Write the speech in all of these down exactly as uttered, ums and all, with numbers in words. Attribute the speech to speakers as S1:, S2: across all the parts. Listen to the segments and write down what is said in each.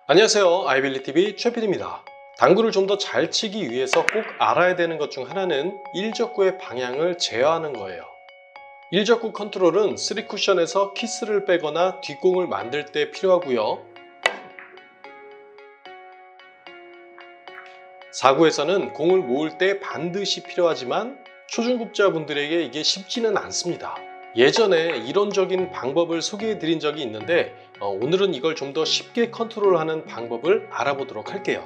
S1: 안녕하세요. 아이빌리티비 최피디입니다. 당구를 좀 더 잘 치기 위해서 꼭 알아야 되는 것 중 하나는 일적구의 방향을 제어하는 거예요. 일적구 컨트롤은 쓰리 쿠션에서 키스를 빼거나 뒷공을 만들 때 필요하고요. 사 구에서는 공을 모을 때 반드시 필요하지만 초중급자분들에게 이게 쉽지는 않습니다. 예전에 이론적인 방법을 소개해 드린 적이 있는데 어, 오늘은 이걸 좀 더 쉽게 컨트롤하는 방법을 알아보도록 할게요.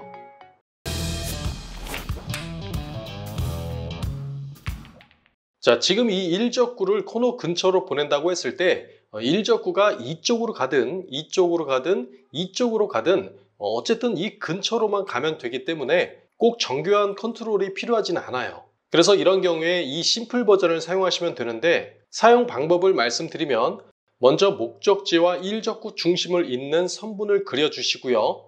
S1: 자, 지금 이 일적구를 코너 근처로 보낸다고 했을 때 어, 일적구가 이쪽으로 가든 이쪽으로 가든 이쪽으로 가든 어, 어쨌든 이 근처로만 가면 되기 때문에 꼭 정교한 컨트롤이 필요하진 않아요. 그래서 이런 경우에 이 심플 버전을 사용하시면 되는데, 사용 방법을 말씀드리면 먼저 목적지와 일적구 중심을 잇는 선분을 그려주시고요.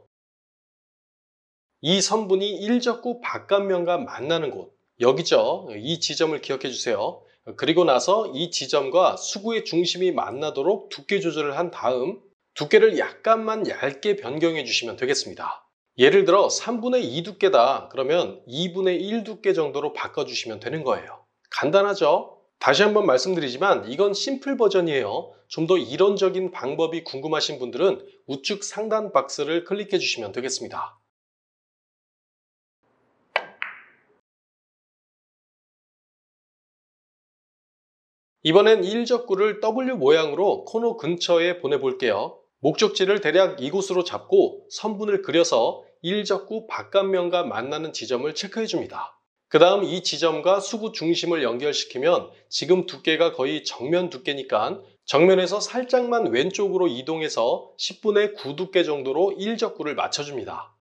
S1: 이 선분이 일적구 바깥면과 만나는 곳, 여기죠. 이 지점을 기억해 주세요. 그리고 나서 이 지점과 수구의 중심이 만나도록 두께 조절을 한 다음 두께를 약간만 얇게 변경해 주시면 되겠습니다. 예를 들어 삼분의 이 두께다 그러면 이분의 일 두께 정도로 바꿔주시면 되는 거예요. 간단하죠? 다시 한번 말씀드리지만 이건 심플 버전이에요. 좀 더 이론적인 방법이 궁금하신 분들은 우측 상단 박스를 클릭해 주시면 되겠습니다. 이번엔 일적구를 더블유 모양으로 코너 근처에 보내볼게요. 목적지를 대략 이곳으로 잡고 선분을 그려서 일적구 바깥면과 만나는 지점을 체크해 줍니다. 그 다음 이 지점과 수구 중심을 연결시키면 지금 두께가 거의 정면 두께니까 정면에서 살짝만 왼쪽으로 이동해서 십분의 구 두께 정도로 일적구를 맞춰줍니다.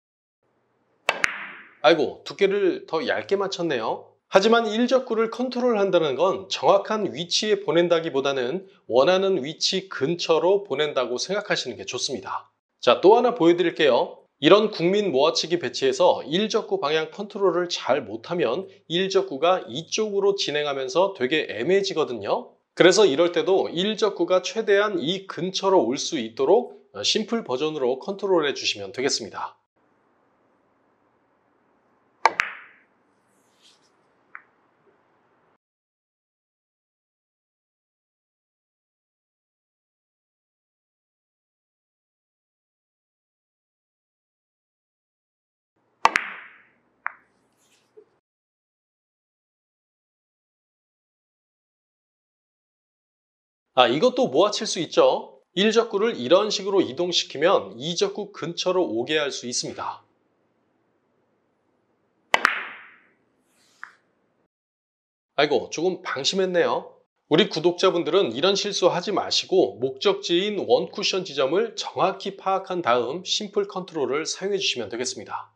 S1: 아이고, 두께를 더 얇게 맞췄네요. 하지만 일적구를 컨트롤한다는 건 정확한 위치에 보낸다기보다는 원하는 위치 근처로 보낸다고 생각하시는 게 좋습니다. 자, 또 하나 보여드릴게요. 이런 국민 모아치기 배치에서 일적구 방향 컨트롤을 잘 못하면 일적구가 이쪽으로 진행하면서 되게 애매해지거든요. 그래서 이럴 때도 일적구가 최대한 이 근처로 올 수 있도록 심플 버전으로 컨트롤해 주시면 되겠습니다. 아, 이것도 모아칠 수 있죠. 일적구를 이런 식으로 이동시키면 이적구 근처로 오게 할 수 있습니다. 아이고, 조금 방심했네요. 우리 구독자분들은 이런 실수 하지 마시고 목적지인 원쿠션 지점을 정확히 파악한 다음 심플 컨트롤을 사용해 주시면 되겠습니다.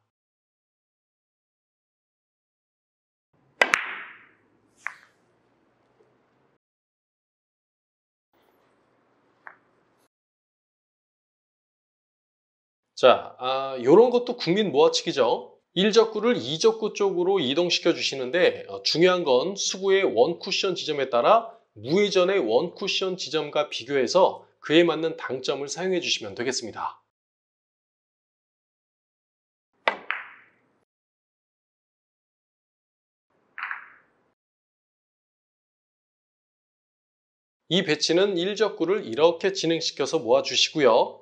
S1: 자, 아, 요런 것도 국민 모아치기죠. 일적구를 이적구 쪽으로 이동시켜 주시는데 어, 중요한 건 수구의 원쿠션 지점에 따라 무회전의 원쿠션 지점과 비교해서 그에 맞는 당점을 사용해 주시면 되겠습니다. 이 배치는 일적구를 이렇게 진행시켜서 모아주시고요.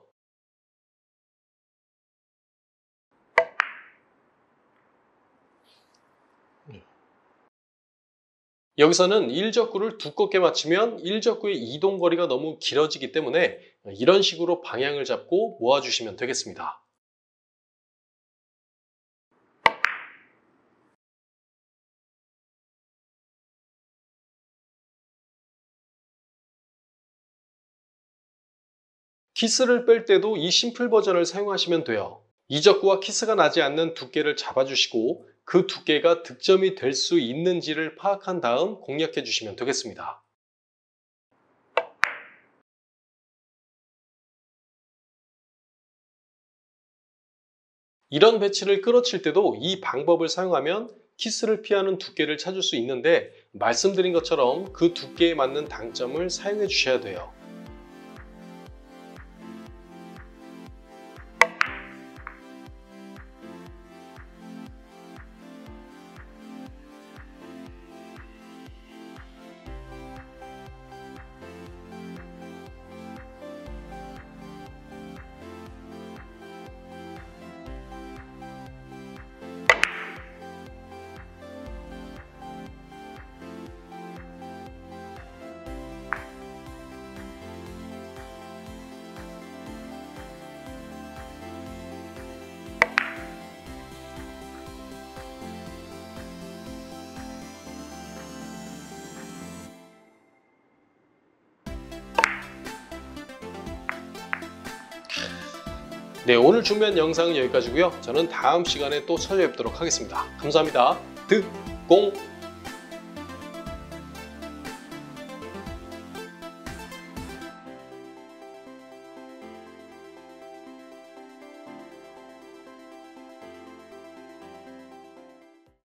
S1: 여기서는 일적구를 두껍게 맞추면 일적구의 이동거리가 너무 길어지기 때문에 이런 식으로 방향을 잡고 모아주시면 되겠습니다. 키스를 뺄 때도 이 심플 버전을 사용하시면 돼요. 이적구와 키스가 나지 않는 두께를 잡아주시고 그 두께가 득점이 될 수 있는지를 파악한 다음 공략해 주시면 되겠습니다. 이런 배치를 끌어칠 때도 이 방법을 사용하면 키스를 피하는 두께를 찾을 수 있는데 말씀드린 것처럼 그 두께에 맞는 당점을 사용해 주셔야 돼요. 네, 오늘 준비한 영상은 여기까지고요. 저는 다음 시간에 또 찾아뵙도록 하겠습니다. 감사합니다. 득공!